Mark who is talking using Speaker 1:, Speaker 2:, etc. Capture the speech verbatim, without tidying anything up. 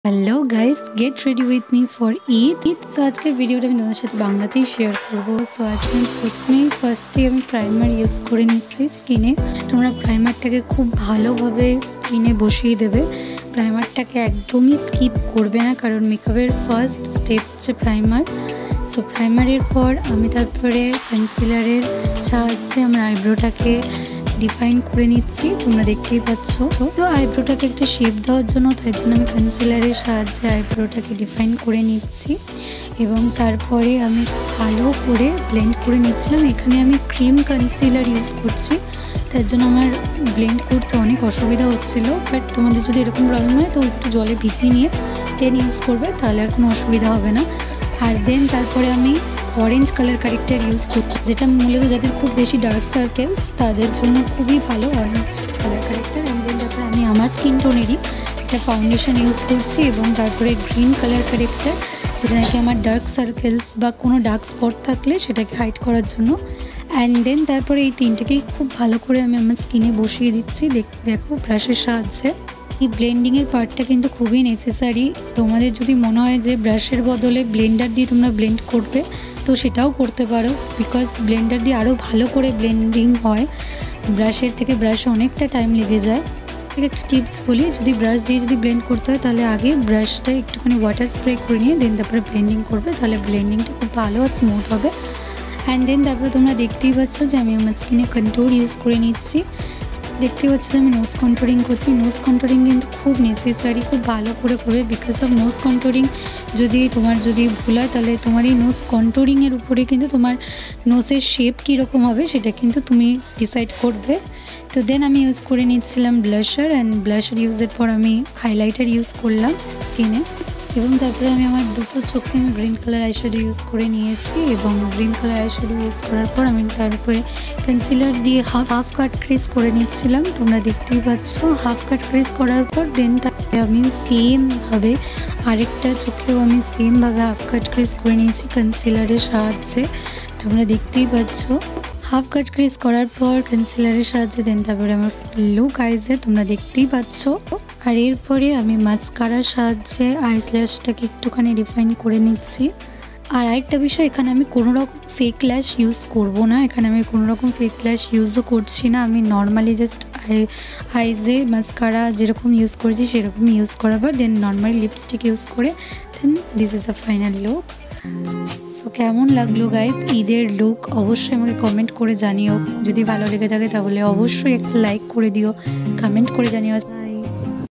Speaker 1: Hello guys, get ready with me for Eid. So আজকের ভিডিওটা আমি তোমাদের সাথে বাংলাতেই শেয়ার করবো। সো আজকে আমি প্রথমেই ফার্স্টে আমি প্রাইমার ইউজ করে নিচ্ছি স্কিনে। তোমরা প্রাইমারটাকে খুব ভালোভাবে স্কিনে বসিয়ে দেবে। প্রাইমারটাকে একদমই স্কিপ করবে না, কারণ মেকআপের ফার্স্ট স্টেপ হচ্ছে প্রাইমার। সো প্রাইমারের পর আমি তারপরে কনসিলারের সাহায্যে আমার আইব্রোটাকে ডিফাইন করে নিচ্ছি। তোমরা দেখতেই পাচ্ছ। তো আইব্রোটাকে একটা শেপ দেওয়ার জন্য তাই জন্য আমি কনসিলারের সাহায্যে আইব্রোটাকে ডিফাইন করে নিচ্ছি এবং তারপরে আমি ভালো করে ব্লেন্ড করে নিচ্ছিলাম। এখানে আমি ক্রিম কনসিলার ইউজ করছি, তার জন্য আমার ব্লেন্ড করতে অনেক অসুবিধা হচ্ছিল। বাট তোমাদের যদি এরকম প্রবলেম হয় তো একটু জলে ভিজিয়ে নিয়ে টেন ইউজ করবে, তাহলে আর কোনো অসুবিধা হবে না। আর দেন তারপরে আমি অরেঞ্জ কালার কারেক্টার ইউজ করছি, যেটা মূলত যাদের খুব বেশি ডার্ক সার্কেলস তাদের জন্য খুবই ভালো orange colour corrector. And then তারপরে আমি আমার স্কিন টোনেরই একটা ফাউন্ডেশন ইউজ করছি এবং তারপরে গ্রিন কালার কারেক্টার, যেটা নাকি আমার ডার্ক সার্কেলস বা কোনো ডার্ক স্পট থাকলে সেটাকে হাইড করার জন্য। অ্যান্ড দেন তারপরে এই তিনটেকেই খুব ভালো করে আমি আমার স্কিনে বসিয়ে দিচ্ছি। দেখো ব্রাশের সাহায্যে। এই ব্লেন্ডিংয়ের পার্টটা কিন্তু খুবই নেসেসারি। তোমাদের যদি মনে হয় যে ব্রাশের বদলে ব্লেন্ডার দিয়ে তোমরা ব্লেন্ড করবে তো সেটাও করতে পারো, বিকজ ব্লেন্ডার দিয়ে আরও ভালো করে ব্লেন্ডিং হয়। ব্রাশের থেকে ব্রাশে অনেকটা টাইম লেগে যায়। ঠিক একটা টিপস বলি, যদি ব্রাশ দিয়ে যদি ব্লেন্ড করতে হয় তাহলে আগে ব্রাশটা একটুখানি ওয়াটার স্প্রে করে নিয়ে দেন তারপরে ব্লেন্ডিং করবে, তাহলে ব্লেন্ডিংটা খুব ভালো আর স্মুথ হবে। অ্যান্ড দেন তারপরে তোমরা দেখতেই পাচ্ছ যে আমি আমার স্কিনে কন্ট্রোল ইউজ করে নিচ্ছি। দেখতে পাচ্ছ যে আমি নোজ কন্ট্রোলিং করছি। নোজ কন্ট্রোলিং কিন্তু খুব নেসেসারি, খুব ভালো করে করবে। বিকজ অফ নোজ কন্ট্রোলিং যদি তোমার যদি ভুল হয় তাহলে তোমার এই নোজ কন্ট্রোলিংয়ের উপরে কিন্তু তোমার নোজের শেপ কীরকম হবে সেটা কিন্তু তুমি ডিসাইড করবে। তো দেন আমি ইউজ করে নিচ্ছিলাম ব্লাশার, অ্যান্ড ব্লাশার ইউজের পর আমি হাইলাইটার ইউজ করলাম স্কিনে এবং তারপরে আমি আমার দুটো চোখে আমি গ্রিন কালার আইশ্যাডো ইউজ করে নিয়েছি এবং গ্রিন কালার আইশ্যাডো ইউজ করার পর আমি তারপরে কনসিলার দিয়ে হাফ হাফ কাট ক্রিজ করে নিচ্ছিলাম। তোমরা দেখতেই পাচ্ছ হাফ কাট ক্রিজ করার পর দেন তারপরে আমি সেমভাবে আরেকটা চোখেও আমি সেমভাবে হাফ কাট ক্রিজ করে নিয়েছি কনসিলারের সাহায্যে। তোমরা দেখতেই পাচ্ছ হাফ কাট ক্রিজ করার পর কনসিলারের সাহায্যে দেন তারপরে আমার লুক আইজের তোমরা দেখতেই পাচ্ছ। আর এরপরে আমি মাস্কারার সাহায্যে আইস ল্যাশটাকে একটুখানি ডিফাইন করে নিচ্ছি। আর আরেকটা বিষয়, এখানে আমি কোনো রকম ফেক ল্যাশ ইউজ করব না। এখানে আমি কোনো রকম ফেক ল্যাশ ইউজও করছি না। আমি নর্মালি জাস্ট আই আইজে মাস্কারা যেরকম ইউজ করেছি সেরকম ইউজ করার পর দেন নর্মালি লিপস্টিক ইউজ করে then this is a final look. So কেমন লাগলো গাইজ ঈদের লুক অবশ্যই আমাকে কমেন্ট করে জানিও। যদি ভালো লেগে থাকে তাহলে অবশ্যই একটা লাইক করে দিও, কমেন্ট করে জানিও।